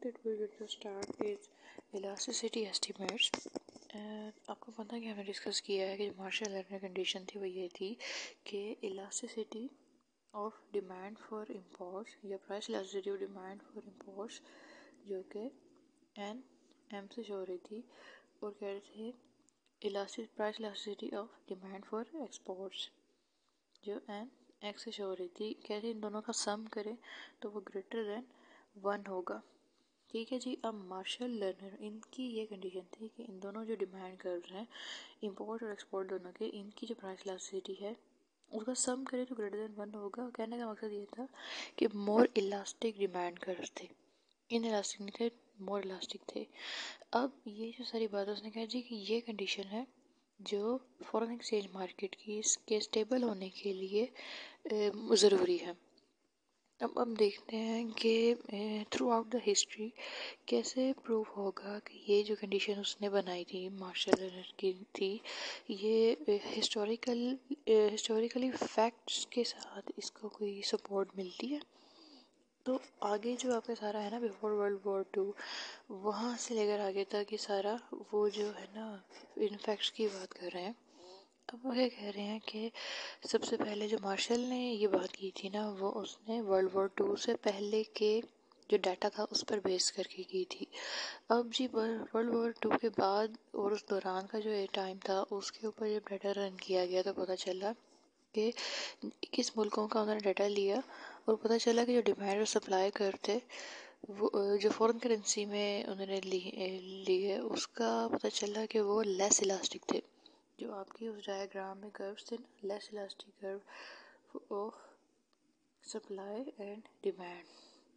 that we're going to start is elasticity estimates. आपको पता है कि हमने डिस्कस किया है कि जो मार्शल लर्नर कंडीशन थी वो ये थी कि elasticity of demand for imports या price elasticity of demand for imports जो कि एन एम से शो हो रही थी और कह रहे थे price elasticity of demand for exports जो एन एक्स से शो हो रही थी। कह रही इन दोनों का सम करें तो वो ग्रेटर देन 1 होगा। ठीक है जी। अब मार्शल लर्नर इनकी ये कंडीशन थी कि इन दोनों जो डिमांड कर रहे हैं इंपोर्ट और एक्सपोर्ट दोनों के, इनकी जो प्राइस इलास्टिसिटी है उसका सम करें तो ग्रेटर देन 1 होगा। कहने का मकसद ये था कि मोर इलास्टिक डिमांड कर थे, इन इलास्टिक नहीं थे, मोर इलास्टिक थे। अब ये जो सारी बात उसने कहा जी कि ये कंडीशन है जो फॉरेन एक्सचेंज मार्केट की इसके स्टेबल होने के लिए ज़रूरी है। अब देखते हैं कि थ्रू आउट द हिस्ट्री कैसे प्रूव होगा कि ये जो कंडीशन उसने बनाई थी मार्शल लर्नर की थी ये हिस्टोरिकली फैक्ट्स के साथ इसको कोई सपोर्ट मिलती है। तो आगे जो आपका सारा है ना बिफोर वर्ल्ड वॉर 2 वहाँ से लेकर आगे तक ये सारा वो जो है ना इन फैक्ट्स की बात कर रहे हैं। अब वो क्या कह रहे हैं कि सबसे पहले जो मार्शल ने ये बात की थी ना वो उसने वर्ल्ड वॉर 2 से पहले के जो डाटा था उस पर बेस करके की थी। अब जी वर्ल्ड वॉर 2 के बाद और उस दौरान का जो ये टाइम था उसके ऊपर जब डाटा रन किया गया तो पता चला कि 21 मुल्कों का उन्होंने डाटा लिया और पता चला कि जो डिमांड और सप्लाई कर थे वो जो फॉरेन करेंसी में उन्होंने ली है उसका पता चला कि वो लेस इलास्टिक थे। जो आपकी उस डायग्राम में कर्व्स थे ना, less elastic curve of supply and demand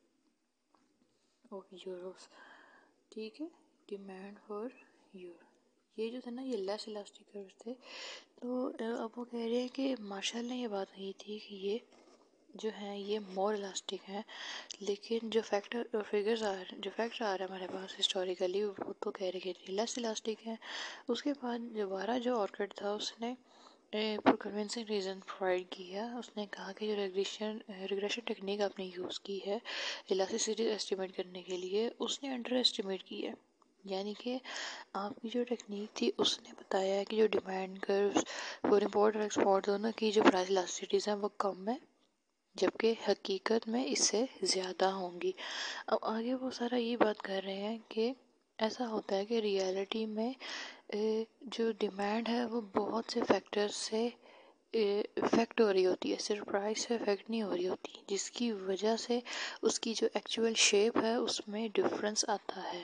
of euros. ठीक है, डिमांड फॉर यूरो ये जो थे ना ये लेस इलास्टिक कर्व्स थे। तो अब वो कह रहे हैं कि मार्शल ने ये बात कही थी कि ये जो है ये मोर इलास्टिक है, लेकिन जो फैक्ट आ रहा है हमारे पास हिस्टोरिकली वो तो कह रहे थे लेस इलास्टिक है। उसके बाद दोबारा जो ऑर्किड था उसने पर कन्विंसिंग रीज़न प्रोवाइड किया। उसने कहा कि जो रिग्रेशन टेक्निक आपने यूज़ की है इलास्टिसिटी एस्टिमेट करने के लिए उसने अंडर एस्टिमेट की है। यानी कि आपकी जो टेक्निक थी उसने बताया है कि जो डिमांड कर्व्स फॉर इम्पोर्ट और एक्सपोर्ट दोनों की जो प्राइस इलास्टिसिटीज़ हैं वो कम है, जबकि हकीकत में इससे ज़्यादा होंगी। अब आगे वो सारा ये बात कर रहे हैं कि ऐसा होता है कि रियलिटी में जो डिमांड है वो बहुत से फैक्टर्स से इफ़ेक्ट हो रही होती है, सिर्फ प्राइस से इफ़ेक्ट नहीं हो रही होती, जिसकी वजह से उसकी जो एक्चुअल शेप है उसमें डिफरेंस आता है।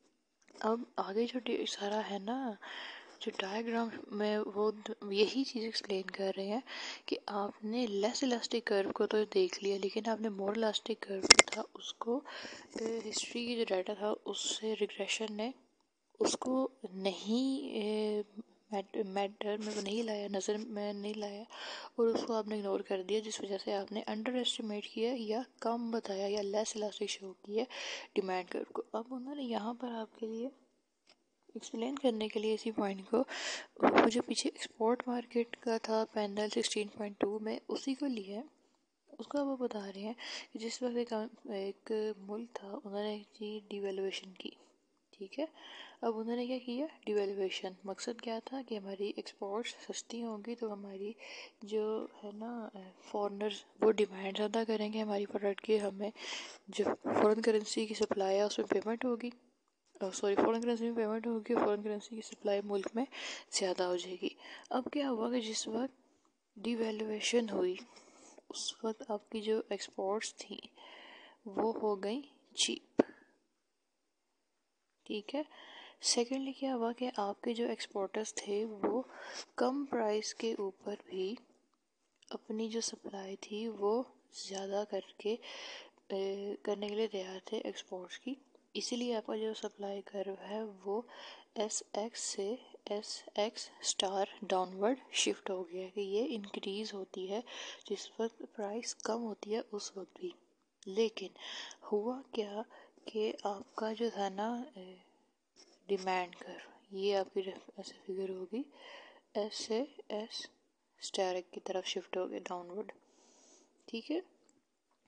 अब आगे जो सारा है ना जो डायग्राम में वो यही चीज़ एक्सप्लेन कर रहे हैं कि आपने लेस इलास्टिक कर्व को तो देख लिया लेकिन आपने मोर इलास्टिक कर्व था उसको हिस्ट्री की जो डाटा था उससे रिग्रेशन ने उसको नहीं मैटर में नहीं लाया, नज़र में नहीं लाया और उसको आपने इग्नोर कर दिया, जिस वजह से आपने अंडर एस्टिमेट किया या कम बताया या लेस इलास्टिक शो किया डिमांड कर्व को। अब उन्होंने यहाँ पर आपके लिए एक्सप्लेन करने के लिए इसी पॉइंट को वो जो पीछे एक्सपोर्ट मार्केट का था पैनल 16.2 में उसी को लिया है। उसका वो बता रहे हैं कि जिस वक्त एक मुल्क था उन्होंने की डिवेल्युएशन की। ठीक है, अब उन्होंने क्या किया डिवेल्युएशन। मकसद क्या था कि हमारी एक्सपोर्ट्स सस्ती होंगी तो हमारी जो है ना फॉरेनर्स वो डिमांड ज़्यादा करेंगे हमारी प्रोडक्ट की, हमें जो फॉरेन करेंसी की सप्लाई है उसमें पेमेंट होगी, फॉरेन करेंसी में पेमेंट होगी, फॉरेन करेंसी की सप्लाई मुल्क में ज़्यादा हो जाएगी। अब क्या हुआ कि जिस वक्त डिवेल्युएशन हुई उस वक्त आपकी जो एक्सपोर्ट्स थी वो हो गई चीप। ठीक है, सेकेंडली क्या हुआ कि आपके जो एक्सपोर्टर्स थे वो कम प्राइस के ऊपर भी अपनी जो सप्लाई थी वो ज़्यादा करने के लिए तैयार थे एक्सपोर्ट्स की। इसीलिए आपका जो सप्लाई कर्व है वो SX से SX स्टार डाउनवर्ड शिफ्ट हो गया कि ये इंक्रीज़ होती है जिस वक्त प्राइस कम होती है उस वक्त भी। लेकिन हुआ क्या कि आपका जो था ना डिमांड कर्व ये आपकी ऐसे फिगर होगी S से S स्टार की तरफ शिफ्ट हो गया डाउनवर्ड। ठीक है,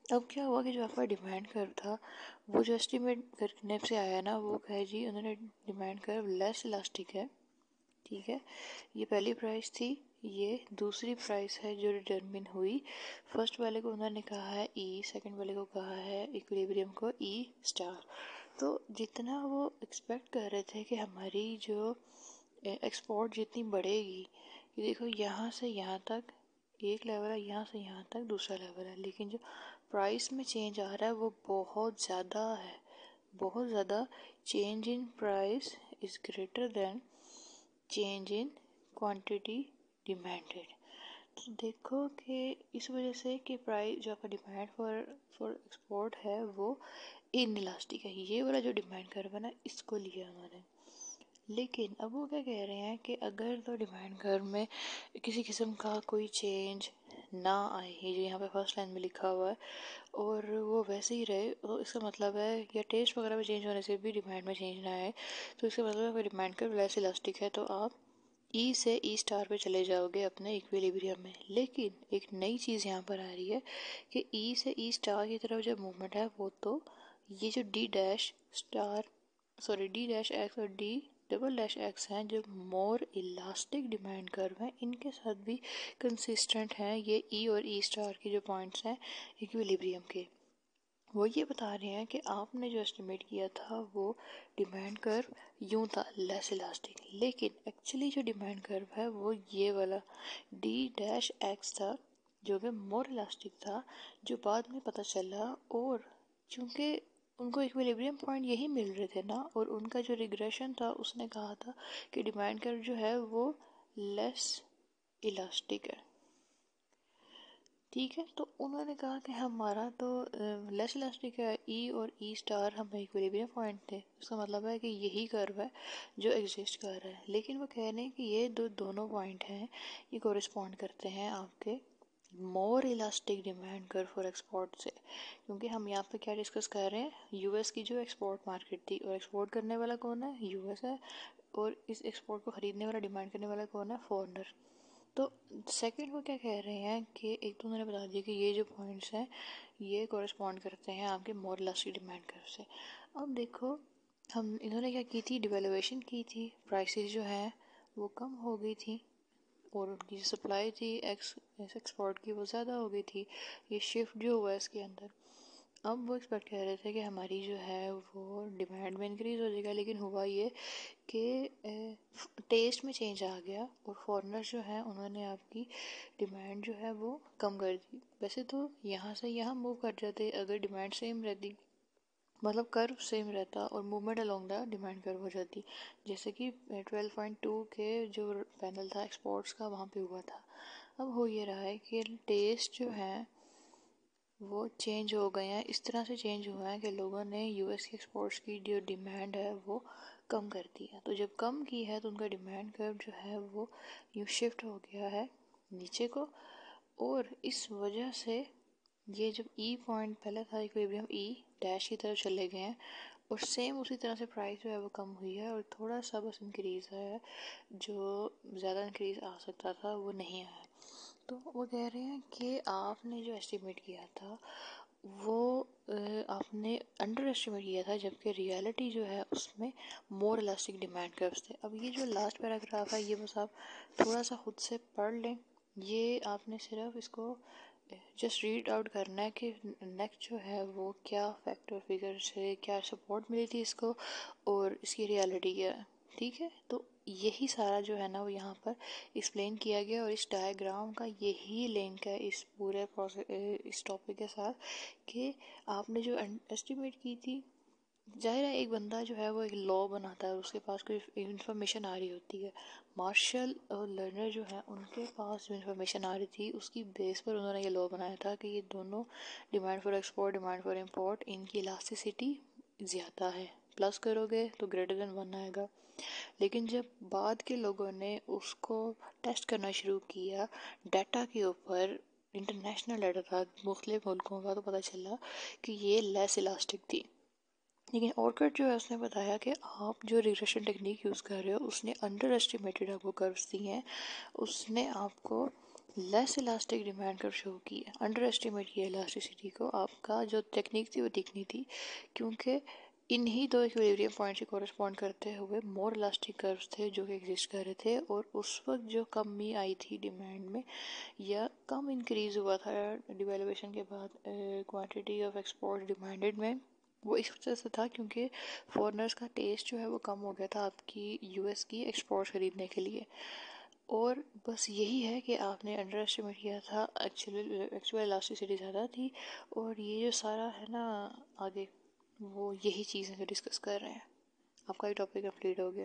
अब क्या हुआ कि जो आपका डिमांड कर्व था वो जो एस्टिमेट करने से आया ना, वो कहे जी उन्होंने डिमांड कर्व लेस इलास्टिक है। ठीक है, ये पहली प्राइस थी, ये दूसरी प्राइस है जो डिटरमिन हुई। फर्स्ट वाले को उन्होंने कहा है ई, सेकंड वाले को कहा है इक्विलिब्रियम को ई स्टार। तो जितना वो एक्सपेक्ट कर रहे थे कि हमारी जो एक्सपोर्ट जितनी बढ़ेगी, कि देखो यहाँ से यहाँ तक एक लेवल है, यहाँ से यहाँ तक दूसरा लेवल है, लेकिन जो प्राइस में चेंज आ रहा है वो बहुत ज़्यादा है, बहुत ज़्यादा। Change in price is greater than change in quantity demanded. तो देखो कि इस वजह से कि प्राइस जो आपका डिमांड फॉर एक्सपोर्ट है वो इन इलास्टिक है। ये वाला जो डिमांड कर्व है ना, इसको लिया उन्होंने। लेकिन अब वो क्या कह रहे हैं कि अगर तो डिमांड कर्व में किसी किस्म का कोई चेंज ना आए, ये जो यहाँ पे फर्स्ट लाइन में लिखा हुआ है, और वो वैसे ही रहे, तो इसका मतलब है, या टेस्ट वगैरह में चेंज होने से भी डिमांड में चेंज ना आए, तो इसका मतलब है अगर डिमांड कर्व लेस इलास्टिक है तो आप ई से ई स्टार पे चले जाओगे अपने इक्विलिब्रियम में। लेकिन एक नई चीज़ यहाँ पर आ रही है कि ई से ई स्टार की तरफ जो मूवमेंट है वो तो ये जो D dash star, sorry D dash X और डी डबल डैश एक्स हैं, जो मोर इलास्टिक डिमांड कर्व हैं, इनके साथ भी कंसिस्टेंट हैं ये ई और ई स्टार के जो पॉइंट्स हैं इक्विलिब्रियम के। वो ये बता रहे हैं कि आपने जो एस्टिमेट किया था वो डिमांड कर्व यूं था लेस इलास्टिक, लेकिन एक्चुअली जो डिमांड कर्व है वो ये वाला डी डैश एक्स था जो कि मोर इलास्टिक था, जो बाद में पता चला। और चूंकि उनको इक्विलिब्रियम पॉइंट यही मिल रहे थे ना, और उनका जो रिग्रेशन था उसने कहा था कि डिमांड कर्व जो है वो लेस इलास्टिक है। ठीक है, तो उन्होंने कहा कि हमारा तो लेस इलास्टिक है, ई और ई स्टार हमें इक्विलिब्रियम पॉइंट थे, उसका मतलब है कि यही कर्व है जो एग्जिस्ट कर रहा है। लेकिन वो कह रहे हैं कि ये दोनों पॉइंट हैं, ये कोरिस्पॉन्ड करते हैं आपके more elastic demand curve for export से। क्योंकि हम यहाँ पे क्या डिस्कस कर रहे हैं, यूएस की जो एक्सपोर्ट मार्केट थी, और एक्सपोर्ट करने वाला कौन है, यूएस है, और इस एक्सपोर्ट को ख़रीदने वाला, डिमांड करने वाला कौन है, फॉरनर। तो सेकंड वो क्या कह रहे हैं कि एक तो उन्होंने बता दिया कि ये जो पॉइंट्स हैं ये कोरिस्पॉन्ड करते हैं आपके मोर इलास्टिक डिमांड कर्व से। अब देखो, हम इन्होंने क्या की थी, डिवेल्युएशन की थी, प्राइसेस जो हैं वो कम हो गई थी, और उनकी सप्लाई थी एक्सपोर्ट की वो ज़्यादा हो गई थी। ये शिफ्ट जो हुआ है इसके अंदर, अब वो एक्सपेक्ट कर रहे थे कि हमारी जो है वो डिमांड में इंक्रीज़ हो जाएगा, लेकिन हुआ ये कि टेस्ट में चेंज आ गया, और फॉरेनर जो है उन्होंने आपकी डिमांड जो है वो कम कर दी। वैसे तो यहाँ से यहाँ मूव कर जाते अगर डिमांड सेम रहती, मतलब कर्व सेम रहता और movement along the demand curve हो जाती, जैसे कि 12.2 के जो पैनल था एक्सपोर्ट्स का वहाँ पे हुआ था। अब हो ये रहा है कि टेस्ट जो है वो चेंज हो गए हैं, इस तरह से चेंज हुआ है कि लोगों ने यूएस के एक्सपोर्ट्स की जो डिमांड है वो कम कर दी है। तो जब कम की है तो उनका डिमांड कर्व जो है वो यूँ शिफ्ट हो गया है नीचे को, और इस वजह से ये जब ई पॉइंट पहले था इक्विलिब्रियम ई डैश की तरफ चले गए हैं, और सेम उसी तरह से प्राइस जो है वो कम हुई है, और थोड़ा सा बस इंक्रीज़ है, जो ज़्यादा इंक्रीज़ आ सकता था वो नहीं आया। तो वो कह रहे हैं कि आपने जो एस्टिमेट किया था वो आपने अंडर एस्टिमेट किया था, जबकि रियलिटी जो है उसमें मोर इलास्टिक डिमांड कर्व्स थे। अब ये जो लास्ट पैराग्राफ है ये बस आप थोड़ा सा खुद से पढ़ लें, ये आपने सिर्फ इसको जस्ट रीड आउट करना है कि नेक्स्ट जो है वो क्या फैक्टर फिगर से क्या सपोर्ट मिली थी इसको, और इसकी रियलिटी क्या है। ठीक है, तो यही सारा जो है ना वो यहाँ पर एक्सप्लेन किया गया, और इस डायग्राम का यही लिंक है इस पूरे प्रोसेस इस टॉपिक के साथ, कि आपने जो एस्टिमेट की थी, जाहिर है एक बंदा जो है वो एक लॉ बनाता है और उसके पास कोई इन्फॉर्मेशन आ रही होती है। मार्शल और लर्नर जो है उनके पास जो इन्फॉर्मेशन आ रही थी उसकी बेस पर उन्होंने ये लॉ बनाया था कि ये दोनों demand for export, demand for import, इनकी इलास्टिसिटी ज़्यादा है, प्लस करोगे तो ग्रेटर देन 1 आएगा। लेकिन जब बाद के लोगों ने उसको टेस्ट करना शुरू किया डाटा के ऊपर, इंटरनेशनल डाटा था मुख्तलिफ मुल्कों का, तो पता चला कि ये लेस इलास्टिक थी। लेकिन ऑर्किड जो है उसने बताया कि आप जो रिग्रेशन टेक्निक यूज़ कर रहे हो उसने अंडर एस्टिमेटेड आपको कर्व्स दिए हैं, उसने आपको लेस इलास्टिक डिमांड कर शो की, अंडर एस्टिमेट किया इलास्टिसिटी को। आपका जो टेक्निक थी वो दिखनी थी, क्योंकि इन्हीं दो इक्विलिब्रियम पॉइंट से कोरस्पॉन्ड करते हुए मोर इलास्टिक कर्व्स थे जो कि एग्जिस्ट कर रहे थे, और उस वक्त जो कमी आई थी डिमांड में या कम इंक्रीज हुआ था डिवेल्यूएशन के बाद क्वांटिटी ऑफ एक्सपोर्ट डिमांडेड में, वो इस वजह से था क्योंकि फॉरेनर्स का टेस्ट जो है वो कम हो गया था आपकी यूएस की एक्सपोर्ट खरीदने के लिए। और बस यही है कि आपने अंडर एस्टिमेट किया था, एक्चुअल इलास्टिसिटी ज़्यादा थी। और ये जो सारा है ना आगे, वो यही चीज़ें जो डिस्कस कर रहे हैं। आपका भी टॉपिक कंप्लीट हो गया।